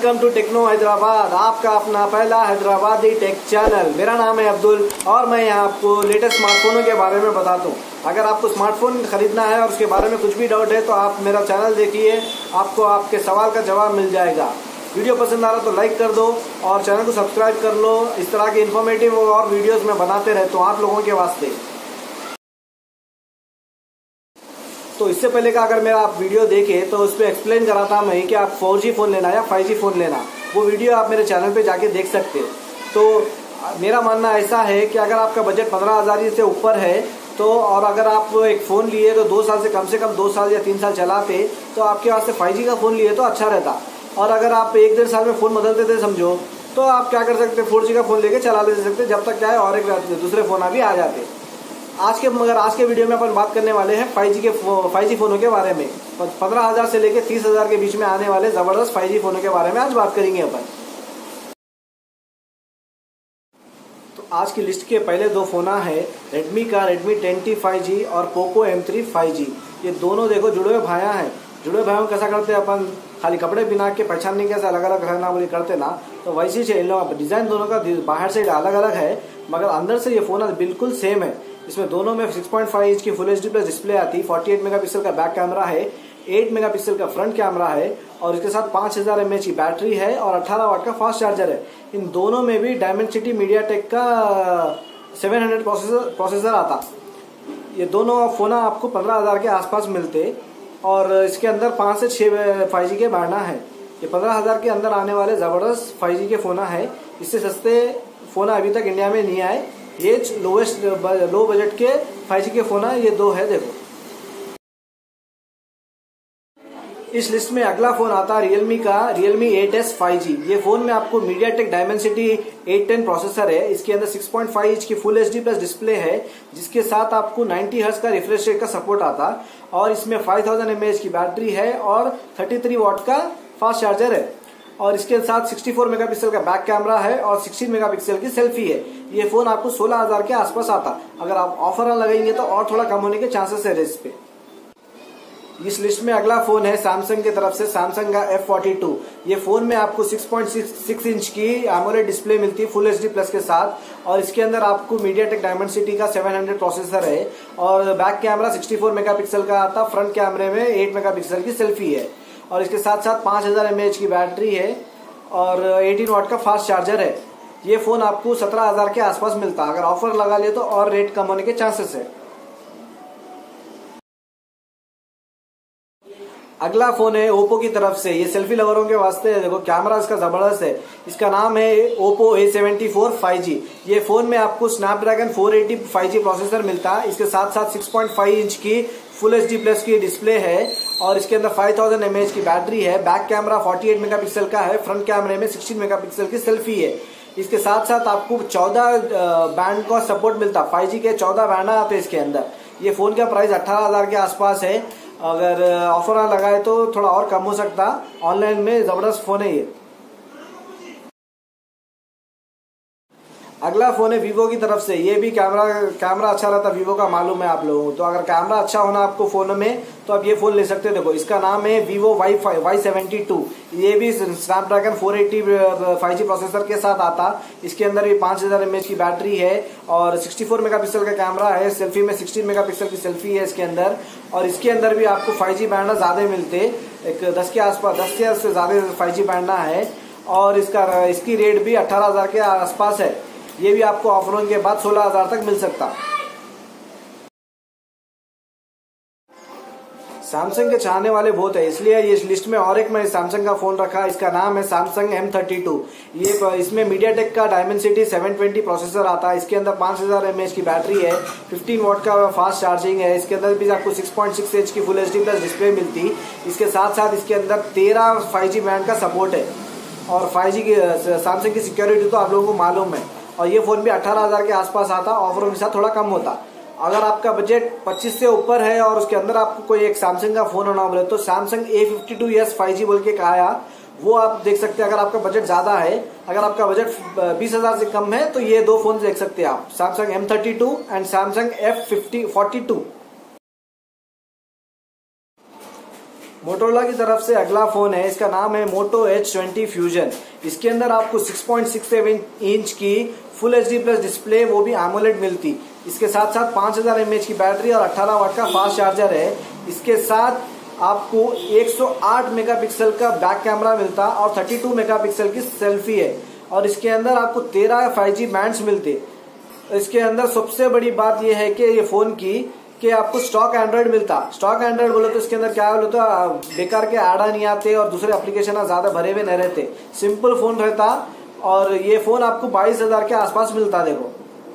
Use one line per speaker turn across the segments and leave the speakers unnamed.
Welcome to techno Hyderabad, आपका अपना पहला हैदराबादी टेक चैनल। मेरा नाम है अब्दुल और मैं यहाँ आपको लेटेस्ट स्मार्टफोनों के बारे में बताता हूँ। अगर आपको स्मार्टफोन खरीदना है और उसके बारे में कुछ भी डाउट है तो आप मेरा चैनल देखिए, आपको आपके सवाल का जवाब मिल जाएगा। वीडियो पसंद आ रहा तो लाइक कर दो और चैनल को सब्सक्राइब कर लो। इस तरह के इन्फॉर्मेटिव और वीडियोज़ मैं बनाते रहता हूँ आप लोगों के वास्ते। तो इससे पहले का अगर मेरा आप वीडियो देखें तो उस पर एक्सप्लेन करा था मैं कि आप 4G फ़ोन लेना या 5G फ़ोन लेना, वो वीडियो आप मेरे चैनल पे जाके देख सकते हैं। तो मेरा मानना ऐसा है कि अगर आपका बजट 15,000 से ऊपर है तो और अगर आप एक फ़ोन लिए तो 2 साल से कम 2 साल या 3 साल चलाते तो आपके वास्ते 5G का फ़ोन लिए तो अच्छा रहता। और अगर आप 1-1.5 साल में फ़ोन बदलते थे समझो, तो आप क्या कर सकते 4G का फ़ोन लेके चला ले सकते, जब तक क्या है और एक दूसरे फ़ोन अभी आ जाते। आज के वीडियो में अपन बात करने वाले हैं 5G फ़ोनों के बारे में। 15,000 से लेकर 30,000 के बीच में आने वाले ज़बरदस्त 5G फ़ोनों के बारे में आज बात करेंगे अपन। तो आज की लिस्ट के पहले 2 फ़ोन है रेडमी का Redmi 10T 5G और पोको M3 5G। ये दोनों देखो जुड़े हुए भाइयाँ हैं। जुड़े हुए भाइयों कैसा करते हैं अपन, खाली कपड़े बिना के पहचानने कैसे अलग अलग रहना बोली करते ना, तो वैसे ही इन लोग डिज़ाइन दोनों का बाहर से अलग अलग है मगर अंदर से ये फ़ोन बिल्कुल सेम है। इसमें दोनों में 6.5 इंच की फुल HD प्लस डिस्प्ले आती, 48 मेगापिक्सल का बैक कैमरा है, 8 मेगापिक्सल का फ्रंट कैमरा है और इसके साथ 5000 mAh की बैटरी है और 18 वाट का फास्ट चार्जर है। इन दोनों में भी डायमेंसिटी मीडियाटेक का 700 प्रोसेसर आता। ये दोनों फ़ोन आपको 15,000 के आसपास मिलते और इसके अंदर 5 से 6 5G के बैंड है। ये 15,000 के अंदर आने वाले ज़बरदस्त 5G के फ़ोन है। इससे सस्ते फ़ोन अभी तक इंडिया में नहीं आए। ये लो बजट के 5G के फ़ोन है, ये 2 है देखो। इस लिस्ट में अगला फ़ोन आता है Realme का Realme 8S 5G। ये फ़ोन में आपको MediaTek Dimensity 810 प्रोसेसर है। इसके अंदर 6.5 इंच की फुल HD प्लस डिस्प्ले है, जिसके साथ आपको 90 हर्ट्ज का रिफ्रेश रेट का सपोर्ट आता और इसमें 5000 mAh की बैटरी है और 33 वाट का फास्ट चार्जर है और इसके साथ 64 मेगापिक्सल का बैक कैमरा है और 16 मेगापिक्सल की सेल्फी है। ये फ़ोन आपको 16,000 के आसपास आता। अगर आप ऑफर लगाएंगे तो और थोड़ा कम होने के चांसेस है इस पे। इस लिस्ट में अगला फ़ोन है सैमसंग की तरफ से सैमसंग का F42। ये फ़ोन में आपको 6.6 इंच की AMOLED डिस्प्ले मिलती है फुल HD प्लस के साथ और इसके अंदर आपको MediaTek Dimensity का 700 प्रोसेसर है और बैक कैमरा 64 मेगापिक्सल का आता। फ्रंट कैमरे में 8 मेगापिक्सल की सेल्फी है और इसके साथ साथ 5000 mAh की बैटरी है और 18 वाट का फास्ट चार्जर है। ये फ़ोन आपको 17,000 के आसपास मिलता। अगर ऑफर लगा ले तो और रेट कम होने के चांसेस है। अगला फ़ोन है ओप्पो की तरफ से। ये सेल्फी लवरों के वास्ते है। देखो कैमरा इसका ज़बरदस्त है। इसका नाम है ओप्पो A74 5G। ये फ़ोन में आपको स्नैपड्रैगन 480 5G प्रोसेसर मिलता है। इसके साथ साथ 6.5 इंच की फुल HD प्लस की डिस्प्ले है और इसके अंदर 5000 mAh की बैटरी है। बैक कैमरा 48 मेगापिक्सल का है। फ्रंट कैमरे में 16 मेगापिक्सल की सेल्फी है। इसके साथ साथ आपको 14 बैंड का सपोर्ट मिलता। 5G के 14 बैंड आते हैं इसके अंदर। ये फ़ोन का प्राइस 18,000 के आसपास है। अगर ऑफर लगाए तो थोड़ा और कम हो सकता। ऑनलाइन में ज़बरदस्त फ़ोन है ये। अगला फ़ोन है वीवो की तरफ से। ये भी कैमरा अच्छा रहता वीवो का, मालूम है आप लोगों को। तो अगर कैमरा अच्छा होना आपको फ़ोन में तो आप ये फ़ोन ले सकते हो। देखो इसका नाम है वीवो Y72। ये भी स्नैपड्रैगन 480 5G प्रोसेसर के साथ आता। इसके अंदर भी 5000 mAh की बैटरी है और 64 मेगापिक्सल का कैमरा है। सेल्फी में 16 मेगापिक्सल की सेल्फी है इसके अंदर और इसके अंदर भी आपको 5G बैंड ज़्यादा मिलते। एक 10 के आसपास, 10 से ज़्यादा 5G बैंड है और इसकी रेट भी 18,000 के आसपास है। ये भी आपको ऑफरों के बाद 16,000 तक मिल सकता। सैमसंग के चाहने वाले बहुत है, इसलिए ये इस लिस्ट में और एक मैं सैमसंग का फ़ोन रखा। इसका नाम है सैमसंग M32। इसमें MediaTek का Dimensity 720 प्रोसेसर आता है। इसके अंदर 5000 mAh की बैटरी है, 15 वाट का फास्ट चार्जिंग है। इसके अंदर भी आपको 6.6 इंच की फुल HD प्लस डिस्प्ले मिलती। इसके साथ साथ इसके अंदर 13 5G बैंड का सपोर्ट है और 5G की सैमसंग की सिक्योरिटी तो आप लोगों को मालूम है। और ये फ़ोन भी 18,000 के आसपास आता। ऑफरों के साथ थोड़ा कम होता। अगर आपका बजट 25 से ऊपर है और उसके अंदर आपको कोई एक सैमसंग का फ़ोन होना बोले तो सैमसंग A52s 5G बोल के कहा है, वो आप देख सकते हैं। अगर आपका बजट ज़्यादा है, अगर आपका बजट 20,000 से कम है तो ये 2 फ़ोन देख सकते हैं आप, Samsung M32 and Samsung F42। Motorola की तरफ से अगला फोन है, इसका नाम है मोटो H20 फ्यूजन। इसके अंदर आपको 6.67 इंच की फुल HD प्लस डिस्प्ले, वो भी AMOLED मिलती। इसके साथ साथ 5000 mAh की बैटरी और 18 वाट का फास्ट चार्जर है। इसके साथ आपको 108 मेगापिक्सल का बैक कैमरा मिलता और 32 मेगापिक्सल की सेल्फी है। और इसके अंदर आपको 13 5G बैंड्स मिलते। इसके अंदर सबसे बड़ी बात यह है कि ये फोन की कि आपको स्टॉक एंड्रॉइड मिलता। स्टॉक एंड्रॉइड बोले तो इसके अंदर क्या बोले तो बेकार के ऐड नहीं आते और दूसरे एप्लीकेशन ज्यादा भरे हुए नहीं रहते, सिंपल फोन रहता। और ये फोन आपको 22,000 के आसपास मिलता। देखो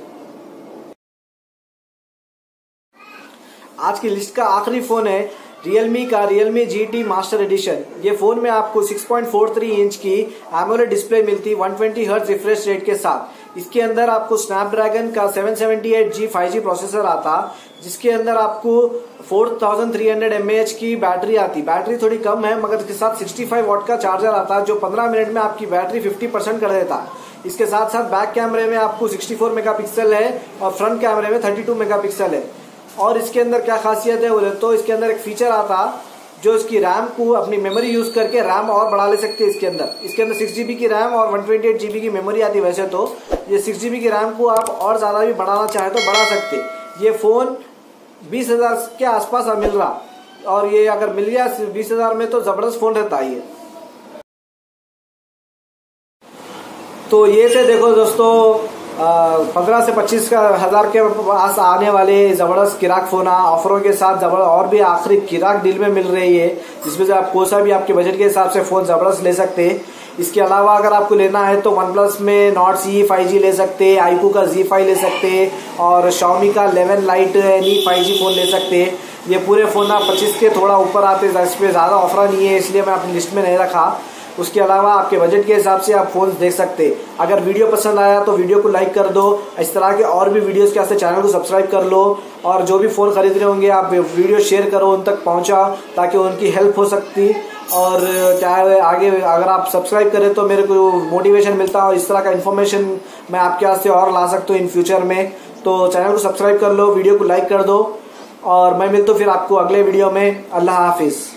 आज की लिस्ट का आखिरी फोन है रियलमी का Realme GT मास्टर एडिशन। ये फोन में आपको 6.43 इंच की AMOLED डिस्प्ले मिलती 120 हर्ट्ज रिफ्रेश रेट के साथ। इसके अंदर आपको स्नैपड्रैगन का 778G 5G प्रोसेसर आता, जिसके अंदर आपको 4300 mAh की बैटरी आती। बैटरी थोड़ी कम है मगर इसके साथ 65 वाट का चार्जर आता जो 15 मिनट में आपकी बैटरी 50% कर देता। इसके साथ साथ बैक कैमरे में आपको 64 मेगापिक्सल है और फ्रंट कैमरे में 32 मेगापिक्सल है। और इसके अंदर क्या खासियत है बोले तो इसके अंदर एक फीचर आता जो इसकी रैम को अपनी मेमोरी यूज करके रैम और बढ़ा ले सकते हैं। इसके अंदर 6GB की रैम और 128GB की मेमोरी आती। वैसे तो ये 6GB की रैम को आप और ज्यादा भी बढ़ाना चाहे तो बढ़ा सकते। ये फोन 20,000 के आसपास मिल रहा और ये अगर मिल गया 20,000 में तो जबरदस्त फोन रहता है ये। तो ये से देखो दोस्तों 15 से 25,000 के पास आने वाले जबरदस्त किराक फोन ऑफरों के साथ जबरदस्त और भी आखिरी किराक डील में मिल रही है, जिसमें से आप कोई सा भी आपके बजट के हिसाब से फोन जबरदस्त ले सकते हैं। इसके अलावा अगर आपको लेना है तो OnePlus में Nord CE 5G ले सकते हैं, iQOO का Z5 ले सकते हैं और Xiaomi का 11 Lite NE 5G फोन ले सकते हैं। ये पूरे फोन आप 25 के थोड़ा ऊपर आते हैं, इस पर ज्यादा ऑफर नहीं है इसलिए मैं अपनी लिस्ट में नहीं रखा। उसके अलावा आपके बजट के हिसाब से आप फोन देख सकते हैं। अगर वीडियो पसंद आया तो वीडियो को लाइक कर दो। इस तरह के और भी वीडियोस के वास्ते चैनल को सब्सक्राइब कर लो और जो भी फोन खरीद रहे होंगे आप वीडियो शेयर करो, उन तक पहुंचाओ ताकि उनकी हेल्प हो सकती। और क्या है आगे अगर आप सब्सक्राइब करें तो मेरे को मोटिवेशन मिलता है और इस तरह का इन्फॉर्मेशन मैं आपके वास्ते और ला सकता हूँ इन फ्यूचर में। तो चैनल को सब्सक्राइब कर लो, वीडियो को लाइक कर दो और मैं मिलता हूँ फिर आपको अगले वीडियो में। अल्लाह हाफिज।